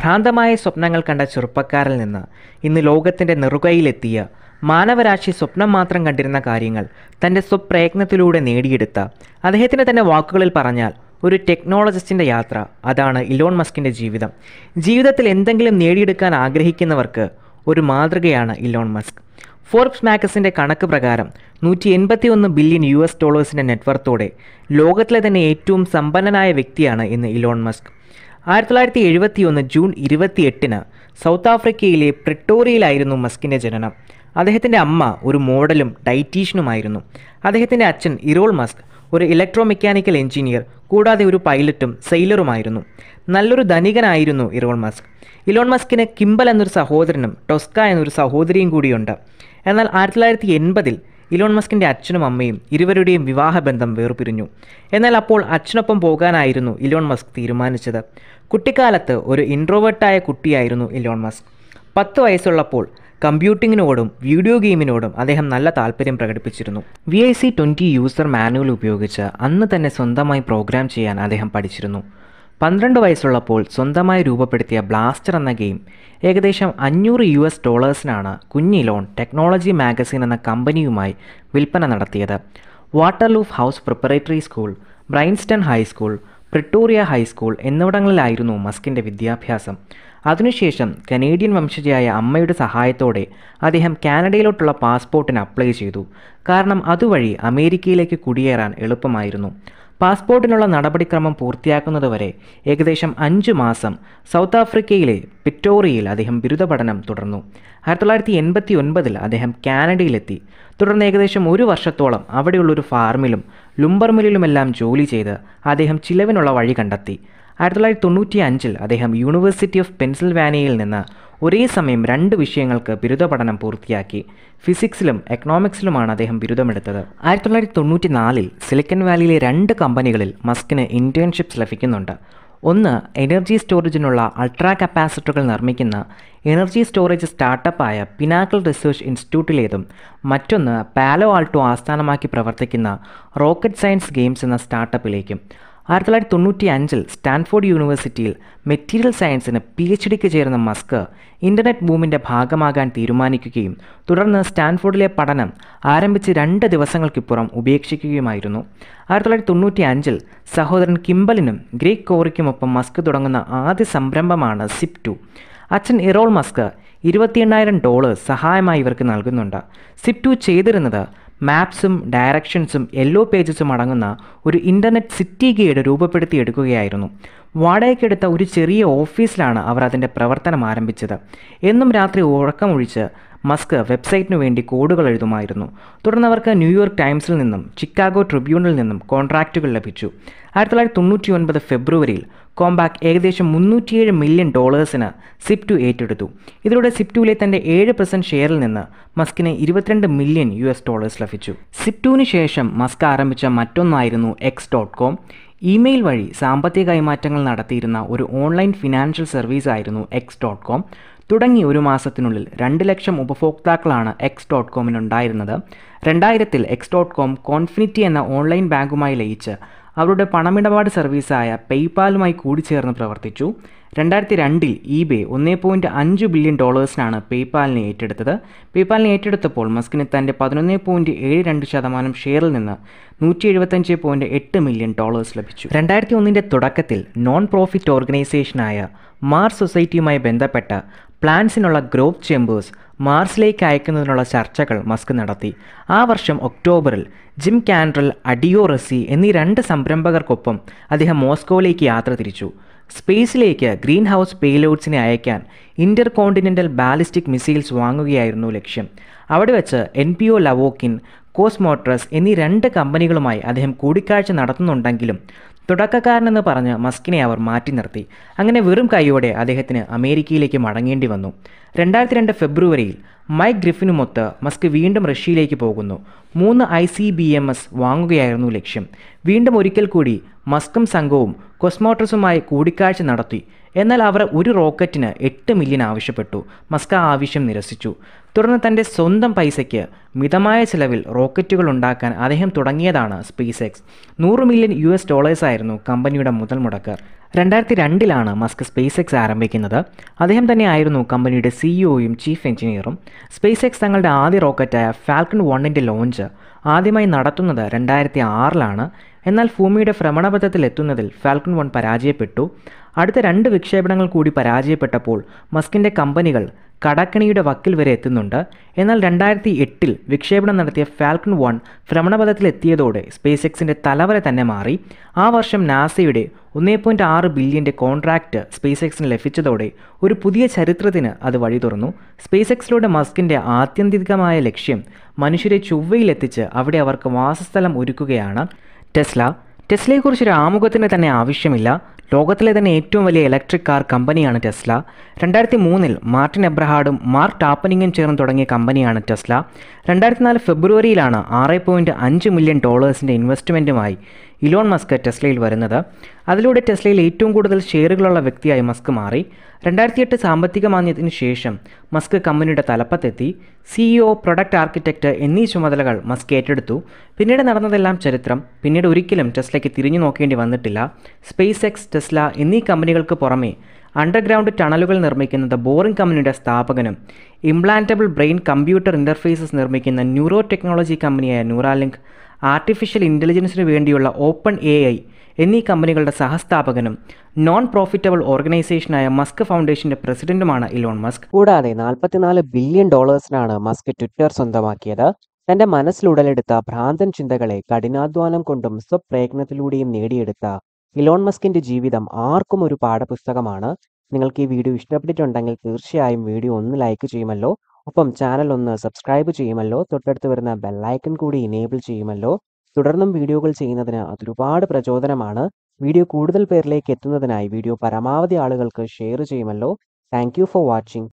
ഭ്രാന്തമായ സ്വപ്നങ്ങൾ കണ്ട ചെറുപ്പക്കാരിൽ നിന്ന് ഇന്ന് ലോകത്തിൻ്റെ നെറുകയിലെത്തിയ മാനവരാശി സ്വപ്നം മാത്രം കണ്ടിരുന്ന കാര്യങ്ങൾ തൻ്റെ സ്വപ്രയത്നത്തിലൂടെ നേടിയെടുത്ത അദ്ദേഹത്തിൻ്റെ തന്നെ വാക്കുകളിൽ പറഞ്ഞാൽ ഒരു ടെക്നോളജിസ്റ്റിൻ്റെ യാത്ര. അതാണ് ഇലോൺ മസ്കിൻ്റെ ജീവിതം. ജീവിതത്തിൽ എന്തെങ്കിലും നേടിയെടുക്കാൻ ആഗ്രഹിക്കുന്നവർക്ക് ഒരു മാതൃകയാണ് ഇലോൺ മസ്ക്. ഫോർബ്സ് മാഗസിൻ്റെ കണക്ക് പ്രകാരം $181 ബില്യൺ നെറ്റ്വർത്തോടെ ലോകത്തിലെ തന്നെ ഏറ്റവും സമ്പന്നനായ വ്യക്തിയാണ് ഇന്ന് ഇലോൺ മസ്ക്. 1971 ജൂൺ 28 സൗത്ത് ആഫ്രിക്കയിലെ പ്രിട്ടോറിയയിലായിരുന്നു മസ്കിൻ്റെ ജനനം. അദ്ദേഹത്തിൻ്റെ അമ്മ ഒരു മോഡലും ഡയറ്റീഷ്യനുമായിരുന്നു. അദ്ദേഹത്തിൻ്റെ അച്ഛൻ ഇറോൾ മസ്ക് ഒരു ഇലക്ട്രോ മെക്കാനിക്കൽ എഞ്ചിനീയർ കൂടാതെ ഒരു പൈലറ്റും സെയിലറുമായിരുന്നു. നല്ലൊരു ധനികനായിരുന്നു ഇറോൾ മസ്ക്. ഇലോൺ മസ്കിന് കിംബൽ എന്നൊരു സഹോദരനും ടൊസ്ക എന്നൊരു സഹോദരിയും കൂടിയുണ്ട്. എന്നാൽ 1980 ഇലോൺ മസ്കിൻ്റെ അച്ഛനും അമ്മയും ഇരുവരുടെയും വിവാഹബന്ധം വേർപിരിഞ്ഞു. എന്നാൽ അപ്പോൾ അച്ഛനൊപ്പം പോകാനായിരുന്നു ഇലോൺ മസ്ക് തീരുമാനിച്ചത്. കുട്ടിക്കാലത്ത് ഒരു ഇൻട്രോവേർട്ടായ കുട്ടിയായിരുന്നു ഇലോൺ മസ്ക്. 10 വയസ്സുള്ളപ്പോൾ കമ്പ്യൂട്ടിങ്ങിനോടും വീഡിയോ ഗെയിമിനോടും അദ്ദേഹം നല്ല താല്പര്യം പ്രകടിപ്പിച്ചിരുന്നു. VIC-20 യൂസർ മാനുവൽ ഉപയോഗിച്ച് അന്ന് തന്നെ സ്വന്തമായി പ്രോഗ്രാം ചെയ്യാൻ അദ്ദേഹം പഠിച്ചിരുന്നു. 12 വയസ്സുള്ളപ്പോൾ സ്വന്തമായി രൂപപ്പെടുത്തിയ ബ്ലാസ്റ്റർ എന്ന ഗെയിം ഏകദേശം $500 കുഞ്ഞ് ഇലോൺ ടെക്നോളജി മാഗസിൻ എന്ന കമ്പനിയുമായി വിൽപ്പന നടത്തിയത്. Waterkloof house preparatory school, Bryanston high school, Pretoria high school എന്നിവിടങ്ങളിലായിരുന്നു മസ്കിൻ്റെ വിദ്യാഭ്യാസം. അതിനുശേഷം കനേഡിയൻ വംശജയായ അമ്മയുടെ സഹായത്തോടെ അദ്ദേഹം കാനഡയിലോട്ടുള്ള പാസ്പോർട്ടിന് അപ്ലൈ ചെയ്തു. കാരണം അതുവഴി അമേരിക്കയിലേക്ക് കുടിയേറാൻ എളുപ്പമായിരുന്നു. പാസ്പോർട്ടിനുള്ള നടപടിക്രമം പൂർത്തിയാക്കുന്നതുവരെ ഏകദേശം 5 മാസം സൗത്ത് ആഫ്രിക്കയിലെ പ്രിട്ടോറിയയിൽ അദ്ദേഹം ബിരുദ പഠനം തുടർന്നു. 1989 അദ്ദേഹം കാനഡയിലെത്തി. തുടർന്ന് ഏകദേശം 1 വർഷത്തോളം അവിടെയുള്ളൊരു ഫാർമിലും ലുംബർ മില്ലിലുമെല്ലാം ജോലി ചെയ്ത് അദ്ദേഹം ചിലവിനുള്ള വഴി കണ്ടെത്തി. 1995 അദ്ദേഹം യൂണിവേഴ്സിറ്റി ഓഫ് പെൻസിൽവാനിയയിൽ നിന്ന് ഒരേ സമയം 2 വിഷയങ്ങൾക്ക് ബിരുദ പഠനം പൂർത്തിയാക്കി. ഫിസിക്സിലും എക്കണോമിക്സിലുമാണ് അദ്ദേഹം ബിരുദമെടുത്തത്. 1994 സിലിക്കൺ വാലിയിലെ 2 കമ്പനികളിൽ മസ്കിന് ഇൻറ്റേൺഷിപ്സ് ലഭിക്കുന്നുണ്ട്. ഒന്ന് എനർജി സ്റ്റോറേജിനുള്ള അൾട്രാ കപ്പാസിറ്ററുകൾ നിർമ്മിക്കുന്ന എനർജി സ്റ്റോറേജ് സ്റ്റാർട്ടപ്പായ പിനാക്കിൾ റിസർച്ച് ഇൻസ്റ്റിറ്റ്യൂട്ടിലേതും മറ്റൊന്ന് പാലോ ആൾട്ടോ ആസ്ഥാനമാക്കി പ്രവർത്തിക്കുന്ന റോക്കറ്റ് സയൻസ് ഗെയിംസ് എന്ന സ്റ്റാർട്ടപ്പിലേക്കും. 1995 സ്റ്റാൻഫോർഡ് യൂണിവേഴ്സിറ്റിയിൽ മെറ്റീരിയൽ സയൻസിന് PhDക്ക് ചേർന്ന മസ്ക് ഇൻ്റർനെറ്റ് ബൂമിൻ്റെ ഭാഗമാകാൻ തീരുമാനിക്കുകയും തുടർന്ന് സ്റ്റാൻഫോർഡിലെ പഠനം ആരംഭിച്ച് 2 ദിവസങ്ങൾക്കിപ്പുറം ഉപേക്ഷിക്കുകയുമായിരുന്നു. 1995 സഹോദരൻ കിംബലിനും ഗ്രേഗ് കോറിക്കുമൊപ്പം മസ്ക് തുടങ്ങുന്ന ആദ്യ സംരംഭമാണ് SIP2. അച്ഛൻ ഇറോൾ മസ്ക് $28,000 സഹായമായി ഇവർക്ക് നൽകുന്നുണ്ട്. SIP2 ചെയ്തിരുന്നത് മാപ്സും ഡയറക്ഷൻസും യെല്ലോ പേജസും അടങ്ങുന്ന ഒരു ഇൻ്റർനെറ്റ് സിറ്റി ഗൈഡ് രൂപപ്പെടുത്തിയെടുക്കുകയായിരുന്നു. വാടകയ്ക്കെടുത്ത ഒരു ചെറിയ ഓഫീസിലാണ് അവർ അതിൻ്റെ പ്രവർത്തനം ആരംഭിച്ചത്. എന്നും രാത്രി ഉറക്കമൊഴിച്ച് മസ്ക് വെബ്സൈറ്റിനു വേണ്ടി കോഡുകൾ എഴുതുമായിരുന്നു. തുടർന്ന് അവർക്ക് ന്യൂയോർക്ക് ടൈംസിൽ നിന്നും ചിക്കാഗോ ട്രിബ്യൂണിൽ നിന്നും കോൺട്രാക്റ്റുകൾ ലഭിച്ചു. 1999 ഫെബ്രുവരിയിൽ കോംബാക്ക് ഏകദേശം $307 മില്യൺ SIP2 ഏറ്റെടുത്തു. ഇതിലൂടെ SIP2ലെ തൻ്റെ 7% ഷെയറിൽ നിന്ന് മസ്കിന് $22 മില്യൺ ലഭിച്ചു. SIP2വിന് ശേഷം മസ്ക് ആരംഭിച്ച മറ്റൊന്നായിരുന്നു X.com. ഇമെയിൽ വഴി സാമ്പത്തിക കൈമാറ്റങ്ങൾ നടത്തിയിരുന്ന ഒരു ഓൺലൈൻ ഫിനാൻഷ്യൽ സർവീസ് ആയിരുന്നു X.com. തുടങ്ങി 1 മാസത്തിനുള്ളിൽ 2 ലക്ഷം ഉപഭോക്താക്കളാണ് X.comനുണ്ടായിരുന്നത്. 2000 X.com കോൺഫിനിറ്റി എന്ന ഓൺലൈൻ ബാങ്കുമായി ലയിച്ച് അവരുടെ പണമിടപാട് സർവീസായ പേയ്പാലുമായി കൂടിച്ചേർന്ന് പ്രവർത്തിച്ചു. 2002 eBay $1.5 ബില്യൺ പേയ്പാലിനെ ഏറ്റെടുത്തത്. പേയ്പാലിനെ ഏറ്റെടുത്തപ്പോൾ മസ്കിന് തൻ്റെ 11.72% ഷെയറിൽ നിന്ന് $175.8 മില്യൺ ലഭിച്ചു. 2001 തുടക്കത്തിൽ നോൺ പ്രോഫിറ്റ് ഓർഗനൈസേഷനായ മാർസ് സൊസൈറ്റിയുമായി ബന്ധപ്പെട്ട പ്ലാൻസിനുള്ള ഗ്രോത്ത് ചേമ്പേഴ്സ് മാർസിലേക്ക് അയക്കുന്നതിനുള്ള ചർച്ചകൾ മസ്ക് നടത്തി. ആ വർഷം ഒക്ടോബറിൽ ജിം കാൻട്രൽ, അഡിയോ, റെസ്സി എന്നീ 2 സംരംഭകർക്കൊപ്പം അദ്ദേഹം മോസ്കോയിലേക്ക് യാത്ര തിരിച്ചു. സ്പേസിലേക്ക് ഗ്രീൻ ഹൗസ് പേലോഡ്സിനെ അയക്കാൻ intercontinental ബാലിസ്റ്റിക് മിസൈൽസ് വാങ്ങുകയായിരുന്നു ലക്ഷ്യം. അവിടെ വെച്ച് NPO ലവോക്കിൻ, കോസ്മോട്രസ് എന്നീ 2 കമ്പനികളുമായി അദ്ദേഹം കൂടിക്കാഴ്ച നടത്തുന്നുണ്ടെങ്കിലും തുടക്കക്കാരനെന്ന് പറഞ്ഞ് മസ്കിനെ അവർ മാറ്റി നിർത്തി. അങ്ങനെ വെറും കൈയോടെ അദ്ദേഹത്തിന് അമേരിക്കയിലേക്ക് മടങ്ങേണ്ടി വന്നു. 2002 ഫെബ്രുവരിയിൽ മൈക്ക് ഗ്രിഫിനുമൊത്ത് മസ്ക് വീണ്ടും റഷ്യയിലേക്ക് പോകുന്നു. 3 ICBMs വാങ്ങുകയായിരുന്നു ലക്ഷ്യം. വീണ്ടും ഒരിക്കൽ കൂടി മസ്കും സംഘവും കോസ്മോട്രസുമായി കൂടിക്കാഴ്ച നടത്തി. എന്നാൽ അവർ ഒരു റോക്കറ്റിന് $8 മില്യൺ ആവശ്യപ്പെട്ടു. മസ്ക് ആ ആവശ്യം നിരസിച്ചു. തുടർന്ന് തൻ്റെ സ്വന്തം പൈസയ്ക്ക് മിതമായ ചിലവിൽ റോക്കറ്റുകൾ ഉണ്ടാക്കാൻ അദ്ദേഹം തുടങ്ങിയതാണ് SpaceX. $100 മില്യൺ ആയിരുന്നു കമ്പനിയുടെ മുതൽ മുടക്ക്. 2002 മസ്ക് സ്പേസ് എക്സ് ആരംഭിക്കുന്നത്. അദ്ദേഹം തന്നെയായിരുന്നു കമ്പനിയുടെ സിഇഒയും ചീഫ് എഞ്ചിനീയറും. സ്പേസ് എക്സ് തങ്ങളുടെ ആദ്യ റോക്കറ്റായ ഫാൽക്കൺ 1ൻ്റെ ലോഞ്ച് ആദ്യമായി നടത്തുന്നത് 2006 എന്നാൽ ഭൂമിയുടെ ഭ്രമണപഥത്തിൽ എത്തുന്നതിൽ ഫാൽക്കൺ 1 പരാജയപ്പെട്ടു. അടുത്ത 2 വിക്ഷേപണങ്ങൾ കൂടി പരാജയപ്പെട്ടപ്പോൾ മസ്കിൻ്റെ കമ്പനികൾ കടക്കണിയുടെ വക്കിൽ വരെ എത്തുന്നുണ്ട്. എന്നാൽ 2008 വിക്ഷേപണം നടത്തിയ ഫാൽക്കൺ 1 ഭ്രമണപഥത്തിലെത്തിയതോടെ സ്പേസ് എക്സിൻ്റെ തലവര തന്നെ മാറി. ആ വർഷം നാസയുടെ 1.6 ബില്യൻ്റെ കോൺട്രാക്റ്റ് സ്പേസ് എക്സിന് ലഭിച്ചതോടെ ഒരു പുതിയ ചരിത്രത്തിന് അത് വഴി തുറന്നു. സ്പേസ് എക്സിലൂടെ മസ്കിൻ്റെ ആത്യന്തികമായ ലക്ഷ്യം മനുഷ്യരെ ചൊവ്വയിലെത്തിച്ച് അവിടെ അവർക്ക് വാസസ്ഥലം ഒരുക്കുകയാണ്. ടെസ്ലയെക്കുറിച്ചൊരു ആമുഖത്തിന് തന്നെ ആവശ്യമില്ല. ലോകത്തിലെ തന്നെ ഏറ്റവും വലിയ ഇലക്ട്രിക് കാർ കമ്പനിയാണ് ടെസ്ല. 2003 മാർട്ടിൻ എബ്രഹാമും മാർക്ക് ടാപ്പനിങ്ങും ചേർന്ന് തുടങ്ങിയ കമ്പനിയാണ് ടെസ്ല. 2004 ഫെബ്രുവരിയിലാണ് $6.5 മില്യൺ ഇൻവെസ്റ്റ്മെൻറ്റുമായി ഇലോൺ മസ്ക് ടെസ്ലയിൽ വരുന്നത്. അതിലൂടെ ടെസ്ലയിൽ ഏറ്റവും കൂടുതൽ ഷെയറുകളുള്ള വ്യക്തിയായി മസ്ക് മാറി. 2008 സാമ്പത്തിക മാന്ദ്യത്തിന് ശേഷം മസ്ക് കമ്പനിയുടെ തലപ്പത്തെത്തി. സിഇഒ, പ്രൊഡക്റ്റ് ആർക്കിടെക്റ്റ് എന്നീ ചുമതലകൾ മസ്ക് ഏറ്റെടുത്തു. പിന്നീട് നടന്നതെല്ലാം ചരിത്രം. പിന്നീട് ഒരിക്കലും ടെസ്ലയ്ക്ക് തിരിഞ്ഞു നോക്കേണ്ടി വന്നിട്ടില്ല. സ്പേസ് എക്സ്, ടെസ്ല എന്നീ കമ്പനികൾക്ക് പുറമെ അണ്ടർഗ്രൗണ്ട് ടണലുകൾ നിർമ്മിക്കുന്ന ദ ബോറിംഗ് കമ്പനിയുടെ സ്ഥാപകനും ഇംപ്ലാന്റബിൾ ബ്രെയിൻ കമ്പ്യൂട്ടർ ഇൻ്റർഫേസസ് നിർമ്മിക്കുന്ന ന്യൂറോ ടെക്നോളജി കമ്പനിയായ ന്യൂറാലിങ്ക്, ആർട്ടിഫിഷ്യൽ ഇൻ്റലിജൻസിന് വേണ്ടിയുള്ള OpenAI എന്നീ കമ്പനികളുടെ സഹസ്ഥാപകനും നോൺ പ്രോഫിറ്റബിൾ ഓർഗനൈസേഷനായ മസ്ക് ഫൗണ്ടേഷൻ്റെ പ്രസിഡന്റുമാണ് ഇലോൺ മസ്ക്. കൂടാതെ $44 ബില്യൺ മസ്ക് ട്വിറ്റർ സ്വന്തമാക്കിയത്. തൻ്റെ മനസ്സിലുടലെടുത്ത ഭ്രാന്തൻ ചിന്തകളെ കഠിനാധ്വാനം കൊണ്ടും സ്വപ്രയത്നത്തിലൂടെയും നേടിയെടുത്ത ഇലോൺ മസ്കിൻ്റെ ജീവിതം ആർക്കും ഒരു പാഠപുസ്തകമാണ്. നിങ്ങൾക്ക് ഈ വീഡിയോ ഇഷ്ടപ്പെട്ടിട്ടുണ്ടെങ്കിൽ തീർച്ചയായും വീഡിയോ ഒന്ന് ലൈക്ക് ചെയ്യുമല്ലോ. ഒപ്പം ചാനൽ ഒന്ന് സബ്സ്ക്രൈബ് ചെയ്യുമല്ലോ. തൊട്ടടുത്ത് വരുന്ന ബെല്ലൈക്കൺ കൂടി ഇനേബിൾ ചെയ്യുമല്ലോ. തുടർന്നും വീഡിയോകൾ ചെയ്യുന്നതിന് അതൊരുപാട് പ്രചോദനമാണ്. വീഡിയോ കൂടുതൽ പേരിലേക്ക് എത്തുന്നതിനായി വീഡിയോ പരമാവധി ആളുകൾക്ക് ഷെയർ ചെയ്യുമല്ലോ. Thank you for watching.